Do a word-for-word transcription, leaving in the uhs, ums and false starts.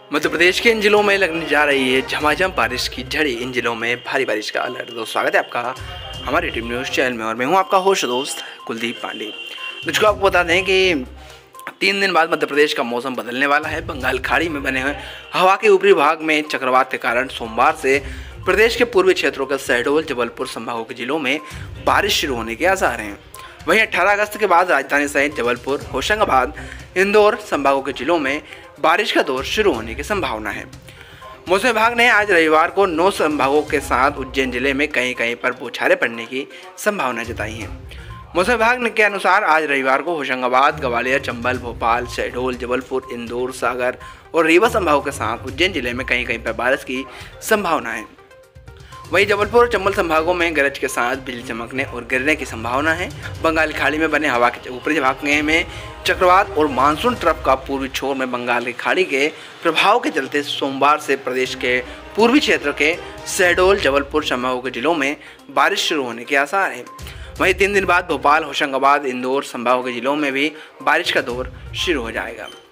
मध्य प्रदेश के इन जिलों में लगने जा रही है झमाझम बारिश की झड़ी। इन जिलों में भारी बारिश का अलर्ट। दोस्तों स्वागत है आपका हमारे टीम न्यूज़ चैनल में और मैं हूं आपका होस्ट दोस्त कुलदीप पांडे। दोस्तों आपको बता दें कि तीन दिन बाद मध्य प्रदेश का मौसम बदलने वाला है। बंगाल खाड़ी में बने हुए हवा के ऊपरी भाग में चक्रवात के कारण सोमवार से प्रदेश के पूर्वी क्षेत्रों के शहडोल जबलपुर संभागों के जिलों में बारिश शुरू होने के आसार हैं। वहीं अठारह अगस्त के बाद राजधानी सहित जबलपुर, होशंगाबाद, इंदौर संभागों के जिलों में बारिश का दौर शुरू होने की संभावना है। मौसम विभाग ने आज रविवार को नौ संभागों के साथ उज्जैन जिले में कहीं कहीं पर बौछारें पड़ने की संभावना जताई है। मौसम विभाग के अनुसार आज रविवार को होशंगाबाद, ग्वालियर, चंबल, भोपाल, शहडोल, जबलपुर, इंदौर, सागर और रीवा संभागों के साथ उज्जैन जिले में कहीं कहीं पर बारिश की संभावना है। वहीं जबलपुर और चंबल संभागों में गरज के साथ बिजली चमकने और गिरने की संभावना है। बंगाल खाड़ी में बने हवा के ऊपरी भाग में चक्रवात और मानसून ट्रफ का पूर्वी छोर में बंगाल की खाड़ी के प्रभाव के चलते सोमवार से प्रदेश के पूर्वी क्षेत्र के शहडोल, जबलपुर संभागों के जिलों में बारिश शुरू होने के आसार हैं। वहीं तीन दिन बाद भोपाल, होशंगाबाद, इंदौर संभागों के जिलों में भी बारिश का दौर शुरू हो जाएगा।